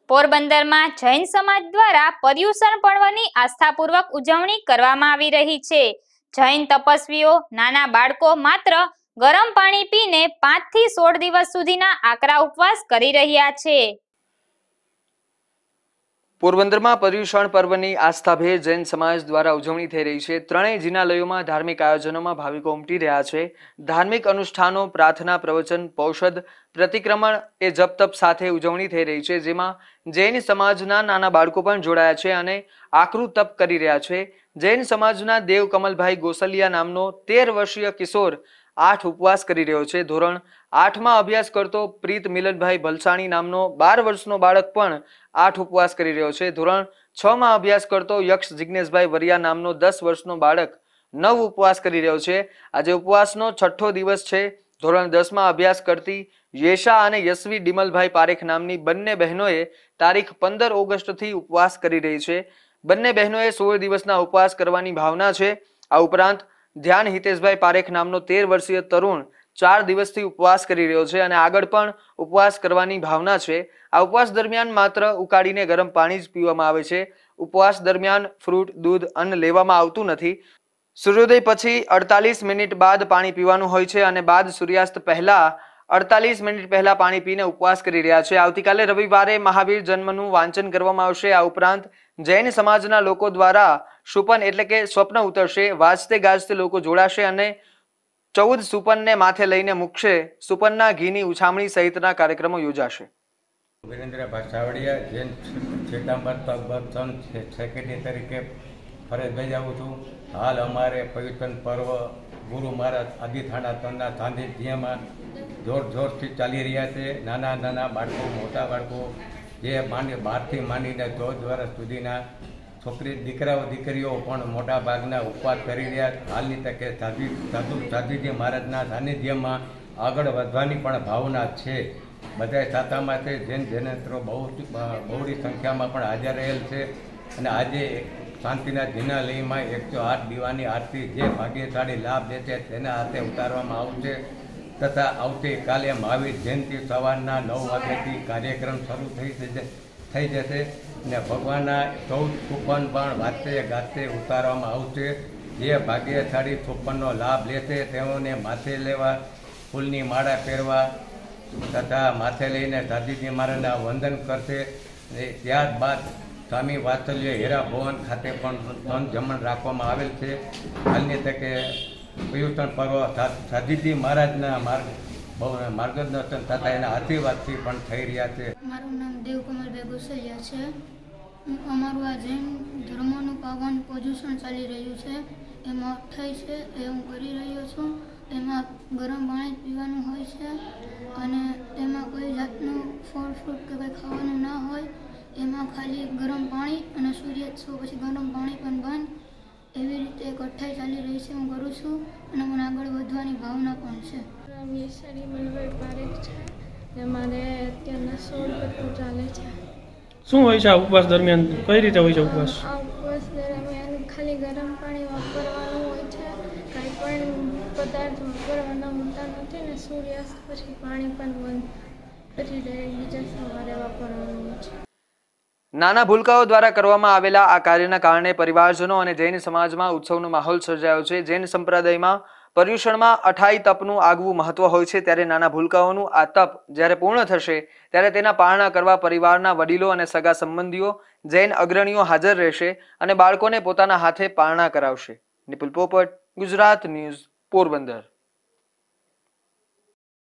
પોરબંદરમાં જૈન સમાજ દ્વારા પર્યુષણ પર્વની આસ્થાપૂર્વક ઉજવણી કરવામાં આવી રહી છે। જૈન તપસ્વીઓ નાના બાળકો માત્ર ગરમ પાણી પીને 5 થી 16 દિવસ સુધીના આકરા ઉપવાસ કરી રહ્યા છે। પોરબંદરમાં પર્યુષણ પર્વની આસ્થાભેર જૈન સમાજ દ્વારા ઉજવણી થઈ રહી છે। ત્રણેય જિનાલયોમાં ધાર્મિક આયોજનોમાં ભાવિકો ઉમટી રહ્યા છે। ધાર્મિક અનુષ્ઠાનો, પ્રાર્થના, પ્રવચન, પૌષધ, પ્રતિક્રમણ એ જપ તપ સાથે ઉજવણી થઈ રહી છે, જેમાં જૈન સમાજના નાના બાળકો પણ જોડાયા છે અને આકરું તપ કરી રહ્યા છે। જૈન સમાજના દેવ કમલભાઈ ગોસલિયા નામનો 13 વર્ષીય કિશોર 8 ઉપવાસ કરી રહ્યો છે। ધોરણ 8માં અભ્યાસ કરતો પ્રીત મિલનભાઈ ભલસાણી નામનો 12 વર્ષનો બાળક પણ 8 ઉપવાસ કરી રહ્યો છે। ધોરણ 6માં અભ્યાસ કરતો યક્ષ જિગ્નેશભાઈ વરિયા નામનો 10 વર્ષનો બાળક 9 ઉપવાસ કરી રહ્યો છે। આજે ઉપવાસનો 6થો દિવસ છે। ધોરણ 10માં અભ્યાસ કરતી યેશા અને યશવી ડિમલભાઈ પારેખ નામની બંને બહેનોએ તારીખ 15 ઓગસ્ટથી ઉપવાસ કરી રહી છે। બંને બહેનોએ 16 દિવસના ઉપવાસ કરવાની ભાવના છે। આ ઉપરાંત ધ્યાન હિતેશભાઈ પારેખ નામનો 13 વર્ષીય તરુણ 4 દિવસથી ઉપવાસ કરી રહ્યો છે અને આગળ પણ ઉપવાસ કરવાની ભાવના છે। આ ઉપવાસ દરમિયાન માત્ર ઉકાળીને ગરમ પાણી જ પીવામાં આવે છે। ઉપવાસ દરમિયાન ફ્રૂટ, દૂધ, અન્ન લેવામાં આવતું નથી। સૂર્યોદય પછી 48 મિનિટ બાદ પાણી પીવાનું હોય છે અને બાદ સૂર્યાસ્ત પહેલા 48 મિનિટ પહેલા પાણી પીને ઉપવાસ કરી રહ્યા છે। આવતીકાલે રવિવારે મહાવીર જન્મનું વાંચન કરવામાં આવશે। આ ઉપરાંત જૈન સમાજના લોકો દ્વારા સુપન એટલે કે સ્વપ્ન ઉતરશે। વાજતે ગાજતે લોકો જોડાશે અને 14 સુપનને માથે લઈને મૂકશે। સુપનના ઘીની ઉછામણી સહિતના કાર્યક્રમો યોજાશે। વીરેન્દ્ર ભાસાવડિયા જૈન શ્વેતાંબર તબન સેક્રેટરી તરીકે ફરજ બજાવું છું। હાલ અમારે પર્યુષણ પર્વ ગુરુ મહારાજ આદિથાણા તનના સાનિધ્યમાં જોરથી ચાલી રહ્યા છે। નાના નાના બાળકો, મોટા બાળકો જે 12થી માંડીને 14 વર્ષ સુધીના છોકરી દીકરીઓ પણ મોટા ભાગના ઉપવાસ કરી રહ્યા। હાલની તકે સાધુજી મહારાજના સાનિધ્યમાં આગળ વધવાની પણ ભાવના છે। બધા સાતામાં છે। જૈન જૈનેત્રો બહુડી સંખ્યામાં પણ હાજર રહેલ છે અને આજે શાંતિના જિનાલયમાં 108 દીવાની આરતી જે ભાગ્યશાળી લાભ લે છે તેના હાથે ઉતારવામાં આવશે તથા આવતીકાલે મહાવીર જયંતિ સવારના 9 વાગ્યાથી કાર્યક્રમ શરૂ થઈ જશે અને ભગવાનના 14 સુપન પણ વાતે ગાતે ઉતારવામાં આવશે। જે ભાગ્યશાળી સુપનનો લાભ લેશે તેઓને માથે લેવા, ફૂલની માળા પહેરવા તથા માથે લઈને સાધુજી મહારાજના વંદન કરશે। ત્યારબાદ સ્વામી વાત્સલ્ય હીરા ભવન ખાતે પણ જમણ રાખવામાં આવેલ છે। હાલની તકે પર્યુષણ પર્વ સાધુજી મહારાજના માર્ગદર્શન તથા એના આશીર્વાદથી પણ થઈ રહ્યા છે। મારું નામ દેવ કમલભાઈ ગોસલિયા છે। અમારું આ જૈન ધર્મનું પાવન પર્યુષણ ચાલી રહ્યું છે, એમાં થઈ છે એ હું કરી રહ્યો છું। એમાં ગરમ પાણી પીવાનું હોય છે અને એમાં કોઈ જાતનું ફળ ફ્રૂટ કે કંઈ ખાવાનું ના હોય। એમાં ખાલી ગરમ પાણી અને સૂર્યાસ્ત પછી ગરમ પાણી પણ બંધ। એવી રીતે એક અઠ્ઠાઈ ચાલી રહી છે, હું કરું છું અને મને આગળ વધવાની ભાવના પણ છે। યેશા મનભાઈ પારેખ છે ને મારે અત્યારના 16 કટકો ચાલે છે। શું હોય છે આ ઉપવાસ દરમિયાન? કઈ રીતે હોય છે ઉપવાસ? આ ઉપવાસ દરમિયાન ખાલી ગરમ પાણી વાપરવાનું હોય છે, કાંઈ પણ પદાર્થ વાપરવાના હોતા નથી ને સૂર્યાસ્ત પછી પાણી પણ બંધ પછી બીજા સવારે વાપરવાનું હોય છે। નાના ભૂલકાઓ દ્વારા કરવામાં આવેલા આ કાર્યના કારણે પરિવારજનો અને જૈન સમાજમાં ઉત્સવનો માહોલ સર્જાયો છે। જૈન સંપ્રદાયમાં પર્યુષણમાં 28 તપનું આગવું મહત્વ હોય છે, ત્યારે નાના ભૂલકાઓનું આ તપ જ્યારે પૂર્ણ થશે ત્યારે તેના પારણા કરવા પરિવારના વડીલો અને સગા સંબંધીઓ, જૈન અગ્રણીઓ હાજર રહેશે અને બાળકોને પોતાના હાથે પારણા કરાવશે। નિપુલ પોપટ, ગુજરાત ન્યૂઝ, પોરબંદર।